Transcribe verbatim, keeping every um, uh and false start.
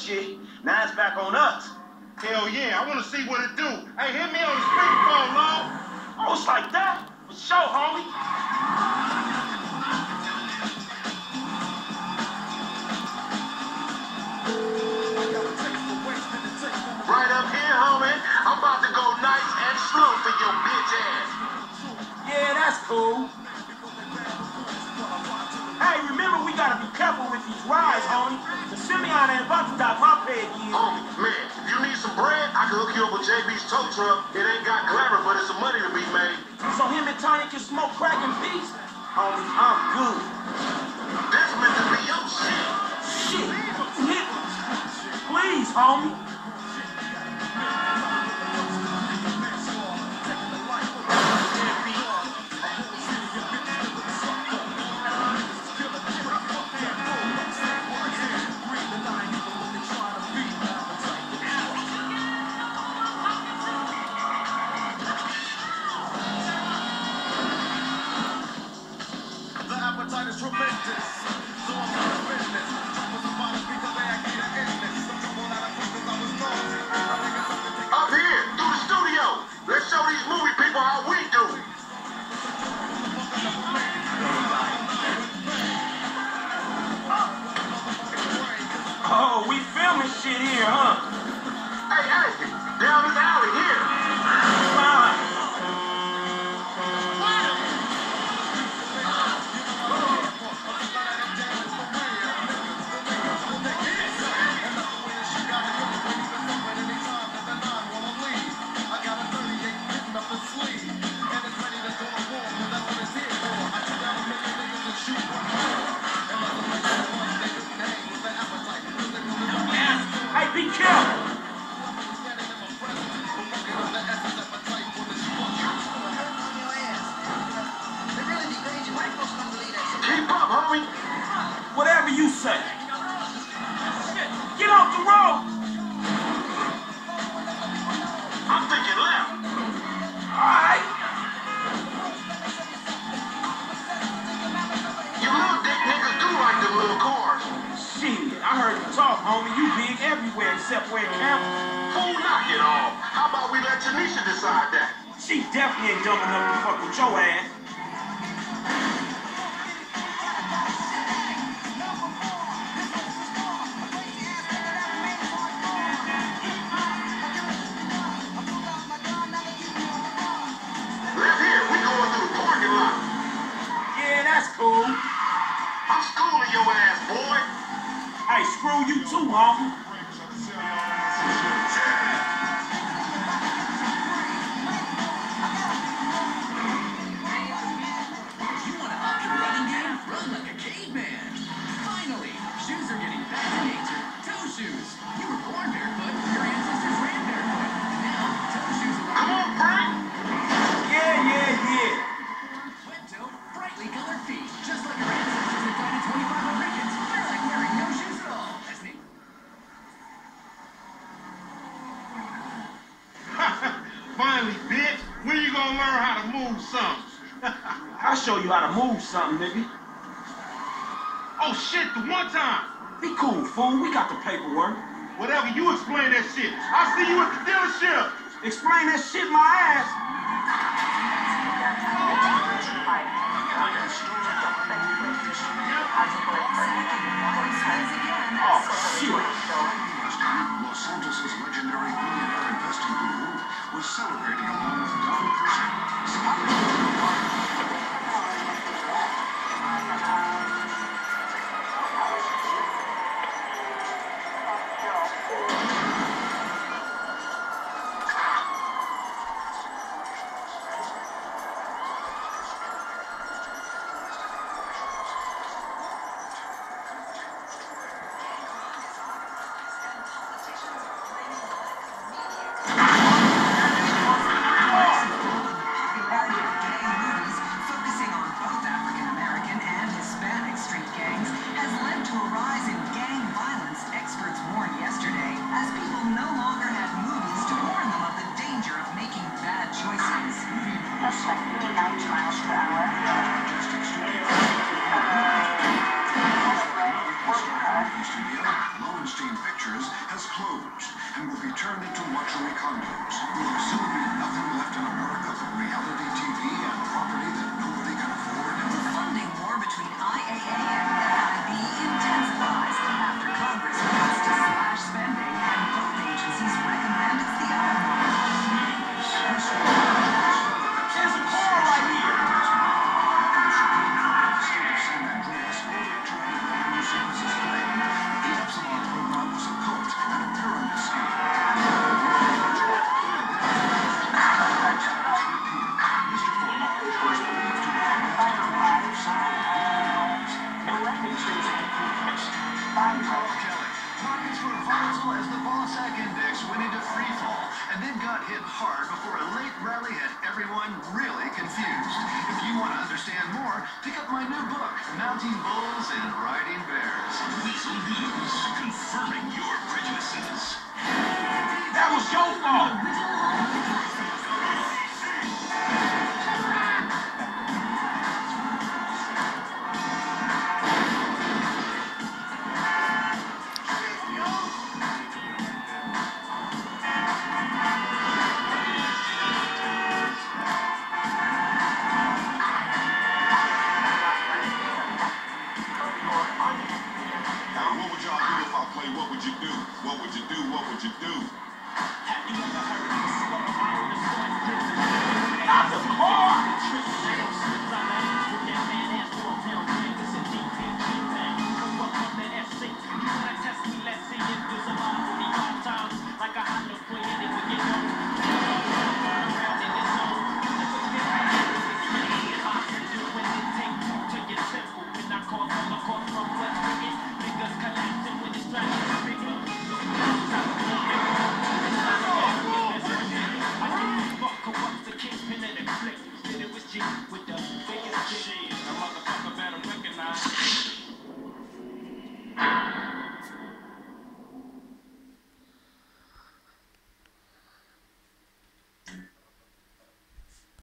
shit. Now it's back on us. Hell yeah, I want to see what it do. Hey, hit me on the speakerphone, Lord. Oh, it's like that? For sure, homie. Right up here, homie. I'm about to go nice and slow for your bitch ass. Yeah, that's cool. Hey, remember we gotta be careful with these rides, homie. The Simeon ain't about to die my pay again. Homie, man, if you need some bread, I can hook you up with J B's tow truck. It ain't got glamour, but it's some money to be made. So him and Tanya can smoke crack in peace? Homie, I'm good. That's meant to be your shit. Shit, hit me. Please, homie. Oh, we filming shit here, huh? Hey, hey, down this alley here. Fine. Hey, be careful. Keep up, homie. Whatever you say. Get off the road. I'm thinking left. All right. You little dick niggas do like them little cars. Shit, I heard you talk, homie. You big everywhere except where it counts. Fool, knock it off. How about we let Tanisha decide that? She definitely ain't dumb enough to fuck with your ass. Left here, we going through the parking lot. Yeah, that's cool. I'm schooling your ass, boy. Hey, screw you too, homie. You want to up your running game? Run like a caveman. Finally, shoes are getting back to nature. Toe shoes. You were born barefoot. Your ancestors ran barefoot. Now, toe shoes are Come on, Frank. Yeah, yeah, yeah. wet toe, brightly colored feet. Just like our ancestors had done in twenty-five Rickets. They're like wearing no shoes at all. That's me. Finally, bitch. When you gonna learn how to move something? I'll show you how to move something, nigga. Oh, shit, the one time. Be cool, fool. We got the paperwork. Whatever, you explain that shit. I'll see you at the dealership. Explain that shit my ass. Oh, shit. Los Santos' legendary billionaire investing guru was celebrating along with Don Pershing. movie studio, Lowenstein Pictures, has closed and will be turned into luxury condos. Will there soon be nothing left in America but reality T V and property that nobody can afford? The funding war between I A A and F I B intensifies after Congress passed to slash spending and both agencies recommend it's the other one. There's a car right here. Markets were volatile as the Bossack Index went into free fall and then got hit hard before a late rally had everyone really confused. If you want to understand more, pick up my new book, Mounting Bulls and Riding Bears. Weasel News, confirming your prejudices. That was your fault. Now, what would y'all do if I play What Would You Do? What would you do? What would you do? Have you ever heard